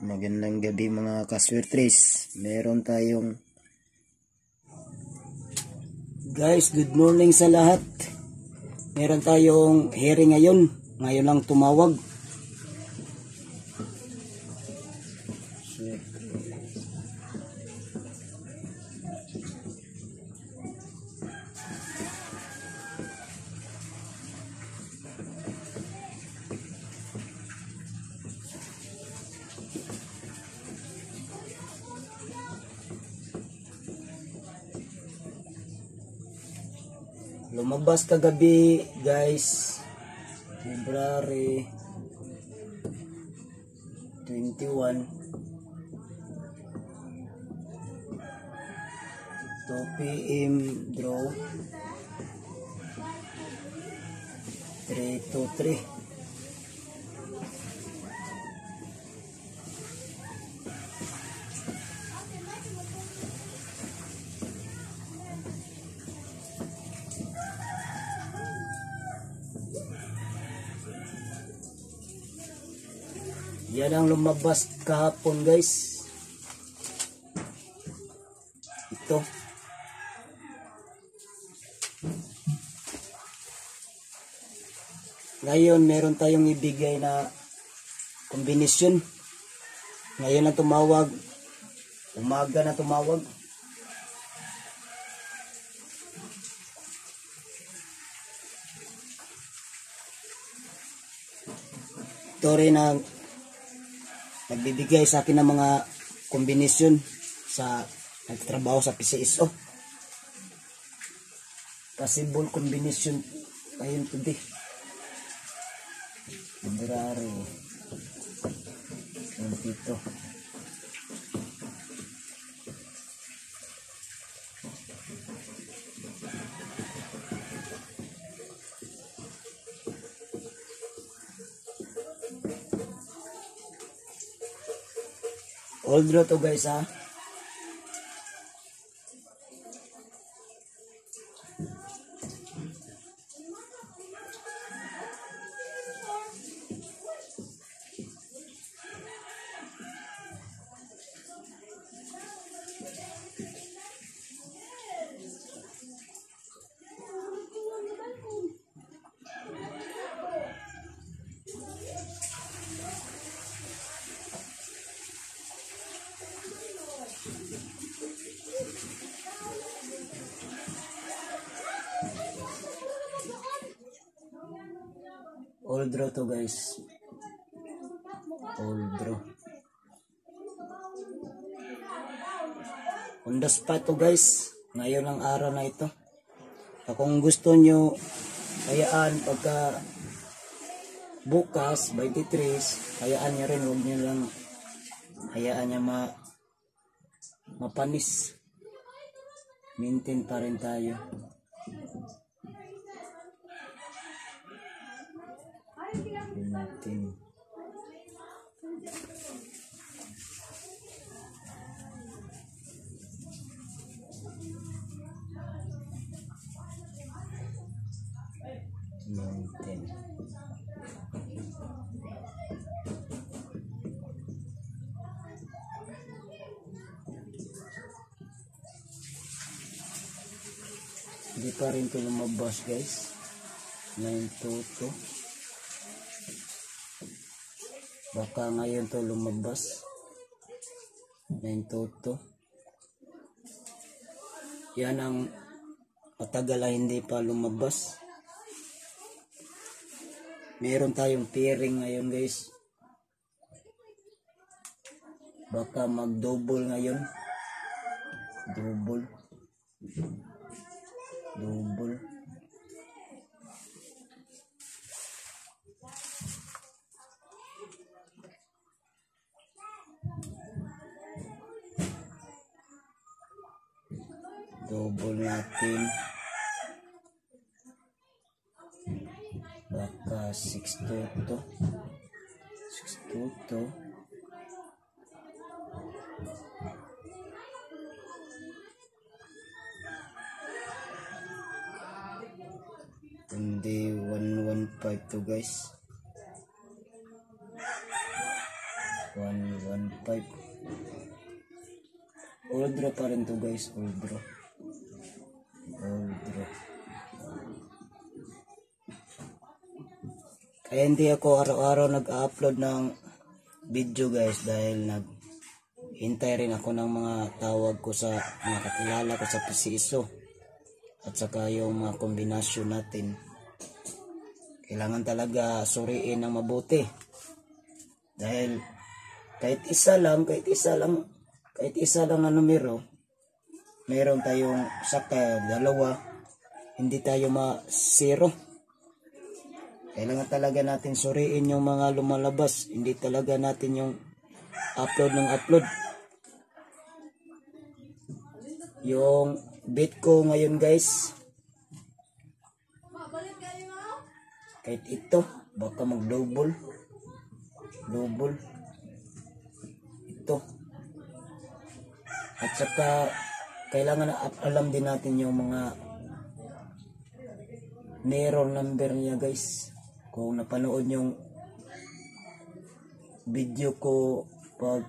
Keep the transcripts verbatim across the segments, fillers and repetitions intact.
Magandang gabi mga kaswertres. Meron tayong guys, good morning sa lahat. Meron tayong hearing ngayon. Ngayon lang tumawag. Lumabas kagabi guys, February twenty-one, two p m draw three to three. Yan ang lumabas kahapon guys. Ito. Ngayon meron tayong ibigay na kombinasyon. Ngayon na tumawag. Umaga na tumawag. Ito rin ang nagbibigay sa akin ng mga kombinasyon sa nagtatrabaho sa P C S O. Possible combination ayun today. February twenty-two. All draw to guys ha. All draw to guys. All draw. On the spot to guys. Ngayon ang araw na ito. Kung gusto nyo, kayaan pagka bukas, twenty-three, kayaan nyo rin. Huwag nyo lang hayaan nyo ma mapanis. Maintain pa rin tayo. Natin. Natin. Hindi pa rin ito lumabas guys. nine to two. Baka ngayon to lumabas. nine to two. Yan ang matagal na hindi pa lumabas. Meron tayong pairing ngayon guys. Baka mag-double ngayon. Double. Double. Double natin. Baka six to two. six to two. Hindi one one five to guys. one one one five. Old draw pa rin to guys, old draw. Old draw. Kaya hindi ako araw-araw nag-upload ng video guys dahil naghintay rin ako ng mga tawag ko sa mga kakilala ko sa P C I S O at saka yung mga kombinasyon natin. Kailangan talaga suriin ng mabuti dahil kahit isa lang, kahit isa lang kahit isa lang na numero, meron tayong saka dalawa, hindi tayo ma-zero. Kailangan talaga natin suriin yung mga lumalabas, hindi talaga natin yung upload ng upload. Yung bit ko ngayon guys, kahit ito, baka mag-double. Double. Ito. At saka, kailangan na alam din natin yung mga mirror number niya guys. Kung napanood yung video ko, pag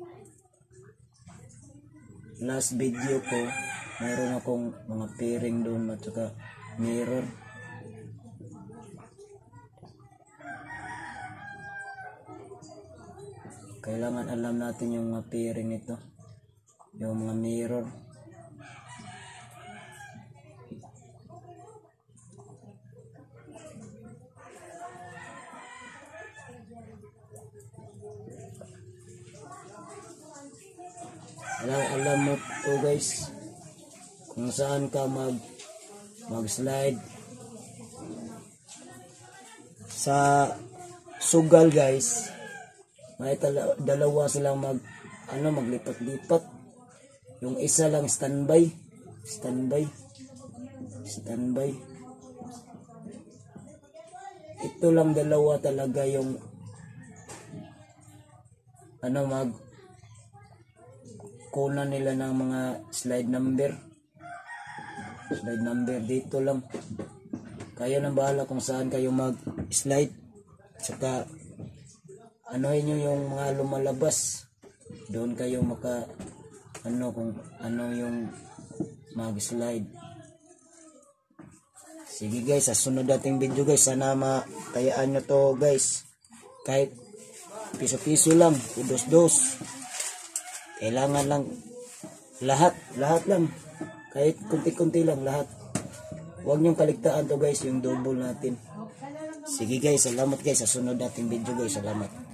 last video ko, mayroon akong mga pairing doon at saka mirror. Kailangan alam natin yung mga pairing nito, yung mga mirror. Alam, alam mo to guys, kung saan ka mag mag slide sa sugal guys. May tala, dalawa silang mag ano maglipat-lipat. Yung isa lang standby, standby, standby. Ito lang dalawa talaga yung ano mag kunan nila ng mga slide number. Slide number dito lang. Kayo nang bahala kung saan kayo mag-slide. Saka anohin nyo yung mga lumalabas. Doon kayo maka ano kung ano yung mag-slide. Sige guys, sa sunod nating video guys, sana matayaan nyo to guys. Kahit piso-piso lang, dos-dos. Kailangan lang lahat, lahat lang. Kahit kunti-kunti lang lahat. Huwag niyong kaligtaan to guys, yung double natin. Sige guys, salamat guys sa sunod nating video guys. Salamat.